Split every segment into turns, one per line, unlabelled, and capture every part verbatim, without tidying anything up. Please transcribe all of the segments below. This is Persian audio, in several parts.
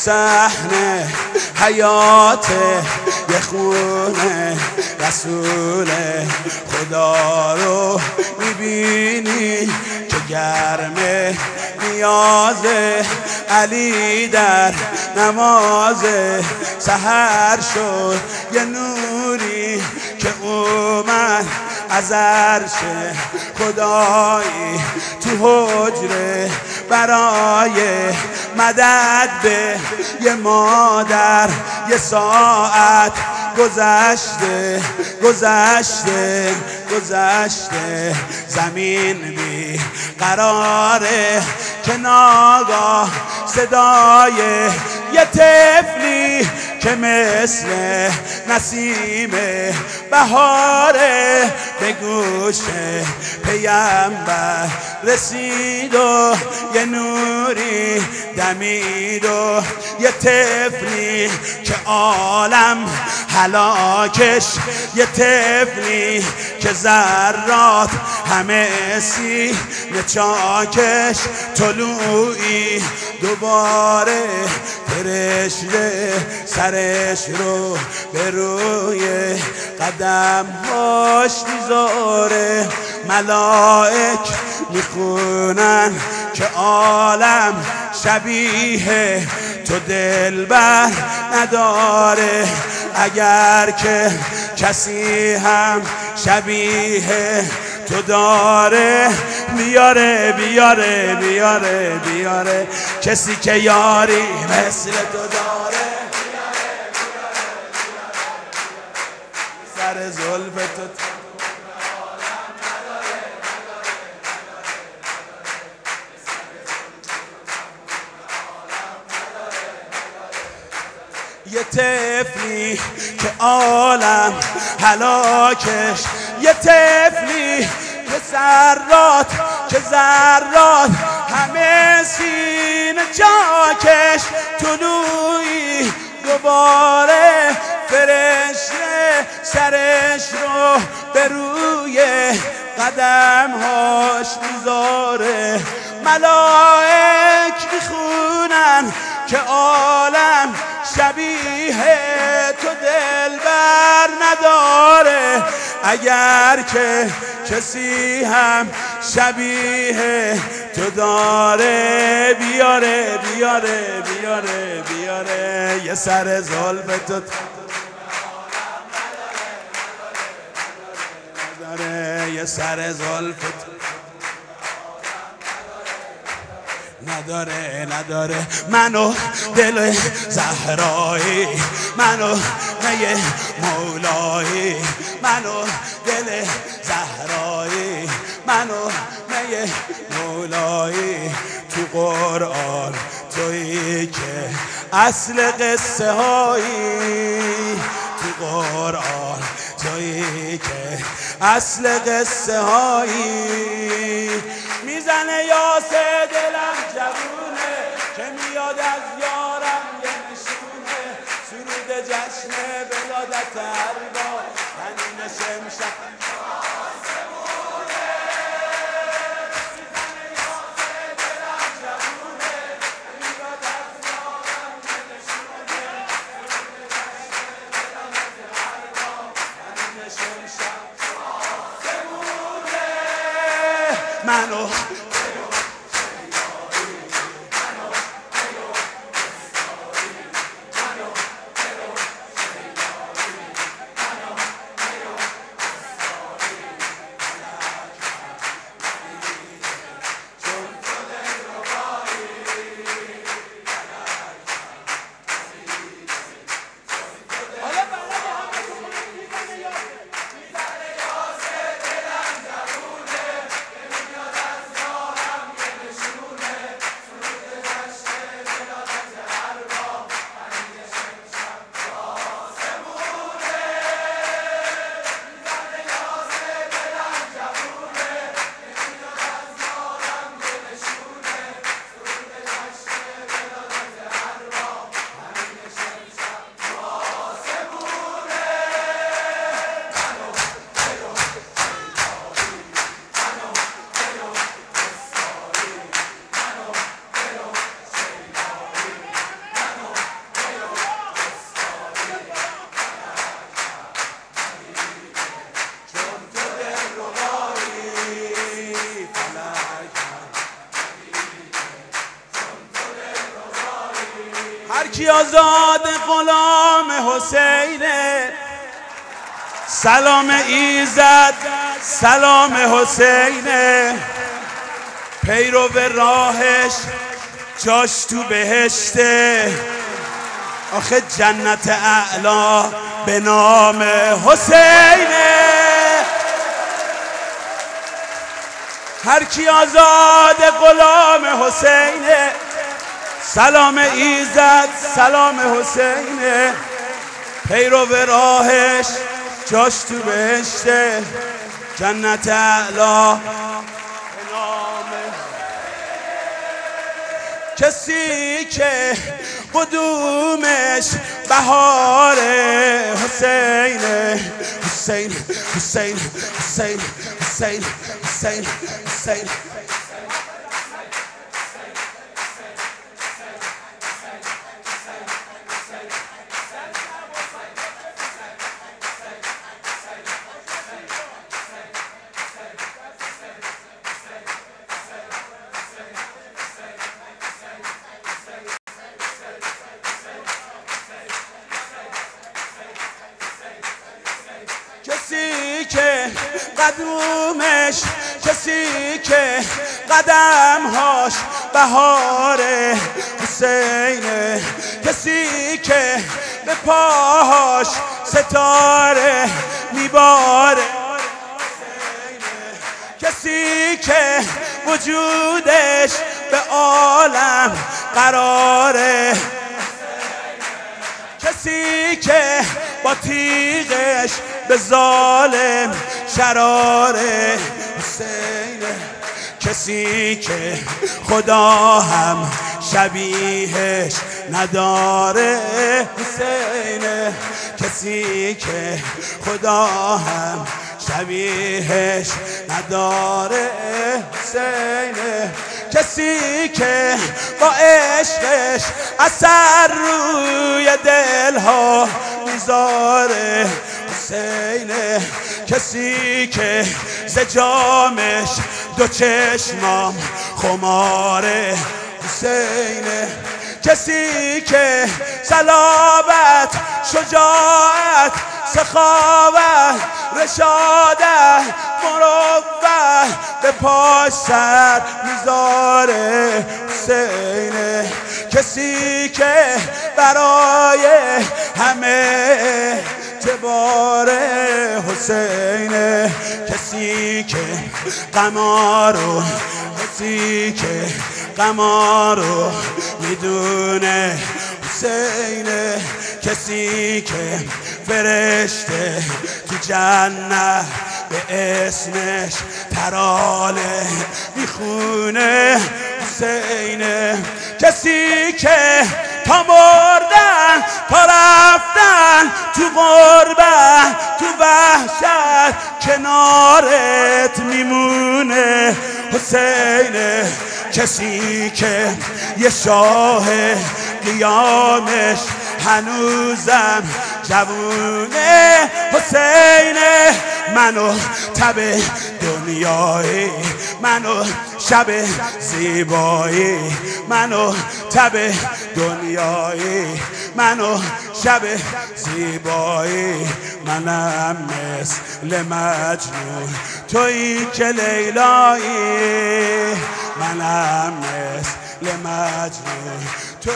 صحنه حیات یه خونه رسول خدا رو میبینی که گرمه نیاز علی در نماز سحر شد یه نوری که اومد از عرش خدایی تو حجره برای مدد به یه مادر یه ساعت گذشته گذشته گذشته زمین بی قراره که ناگاه صدای یه طفلی که مثل نسیم بهاره به گوش پیامبر رسید و یه نوری دمید و یه طفلی که عالم هلاکش یه طفلی که ذرات همه سینه چاکش طلوعی دوباره فرشته سرش رو به روی قدم‌هاش میذاره ملائک میخونن که عالم شبیه تو دلبر نداره اگر که کسی هم شبیه تو داره بیاره بیاره بیاره بیاره کسی که یاری مثل تو داره سر زلف تو یه طفلی که عالم هلاکش یه طفلی که ذرات که ذرات همه سینه جاکش طلوعی دوباره فرشته سرش رو به روی قدم‌هاش میذاره ملائک میخونن که عالم شبیه تو دلبر نداره اگر که کسی هم شبیه تو داره بیاره بیاره بیاره بیاره یه سر زلف تو نداره یه سر زلف تو نداره نداره منو دل زهرایی منو می مولایی منو دل زهرایی منو می مولایی تو قرآن تویی که اصل قصه هایی تو قرآن تویی که اصل قصه هایی میزنه یاسه دلم جوونه که میاد از یارم یه نشونه سرود جشن ولادت اربا تنین شمشک منو کی آزاد غلام حسینه؟ سلام ایزد سلام حسینه، پیرو راهش جاش تو بهشته، آخه جنت اعلا به نام حسینه. هر کی آزاد غلام حسینه، سلام ایزد سلام حسینه، پیرو راهش جاش تو بهشته، جنت اعلا به نام. کسی که قدومش بهار حسین حسین حسین حسین حسین حسین حسین کسی که قدومش، کسی که قدمهاش بهار حسینه، کسی که به پاهاش ستاره میباره، کسی که وجودش به عالم قراره، کسی که با تیغش به ظالم شراره حسینه، کسی که خدا هم شبیهش نداره حسینه، کسی که خدا هم شبیهش نداره حسینه، کسی که با عشقش اثر روی دلها میذاره حسینه، کسی که ز جامش دو چشمام خماره حسینه، کسی که صلابت شجاعت سخاوت رشادت مروت به پاش سر میذاره حسینه، کسی که برای همه اعتباره حسینه، کسی که قمارو کسی که قمارو میدونه حسینه، کسی که فرشته تو جنت به اسمش ترانه میخونه حسینه، کسی که تا مردن تا رفتن تو غربت تو وحشت کنارت میمونه حسینه، کسی که یه شاه قیامش هنوزم جوونه حسینه، منو تب دنیایی منو شب زیبایی منو تب دنیایی منو شب زیبایی، منم مثل مجنون تویی که لیلایی، منم مثل مجنون تویی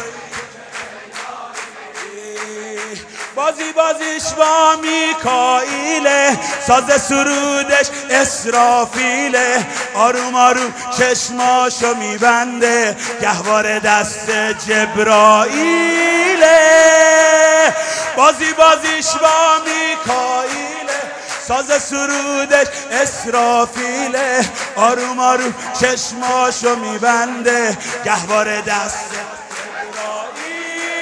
بازی بازیش با میکائیله، ساز سرودش اسرافیله، آروم آروم چشماشو میبنده گهواره دست جبرائیله، بازی بازیش با میکائیله، ساز سرودش اسرافیله، آروم آروم چشماشو میبنده گهواره دست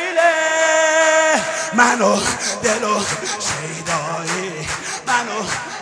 منو دلو شیدایی منو